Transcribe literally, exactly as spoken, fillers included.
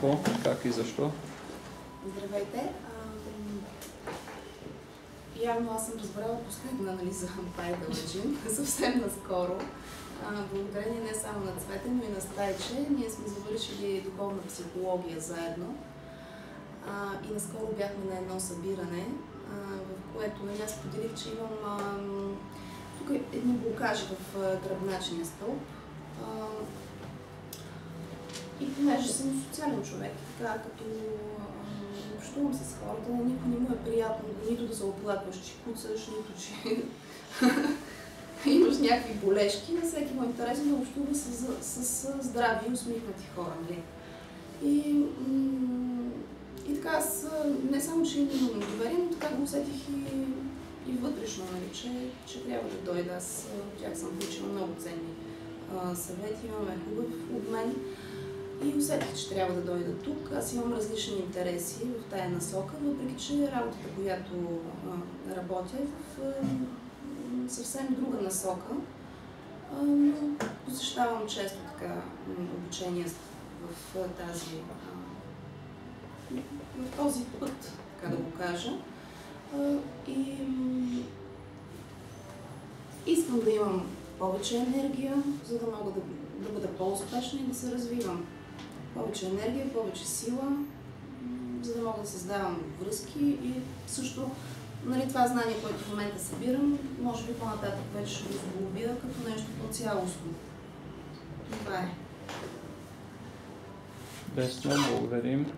какво, как и защо? Здравейте! Явно аз съм разбрала последна, нали, за Пайдалъджин, съвсем наскоро. Благодарение не само на Цвете, но и на Стайче, ние сме завършили духовна психология заедно. А, и наскоро бяхме на едно събиране, а, в което, нали, аз поделих, че имам а, тук едни блокажи в гръбначния стълб. А, и понеже съм социален човек, така като а, общувам с хората, никой не му е приятно нито да се оплакваш, че куцаш, нито че имаш някакви болешки. На всеки му е интересно да общува с, с, с здрави и усмихнати хора. Нали? И, и така, аз не само, че имам доверие, но така го усетих и, и вътрешно, нали, че, че трябва да дойда. Аз от тях съм получила много ценни а, съвети, имаме хубав обмен. И усетих, че трябва да дойда тук. Аз имам различни интереси в тая насока, въпреки че работата, която а, работя, е в а, съвсем друга насока. А, но посещавам често така обучение в, в тази а, в този път, така да го кажа. А, и искам да имам повече енергия, за да мога да, да бъда по-успешна и да се развивам. Повече енергия, повече сила, за да мога да създавам връзки и също, нали, това знание, което в момента събирам, може би по-нататък вече ще го сглобя като нещо по-цялостно. Това е. Лесно, благодарим.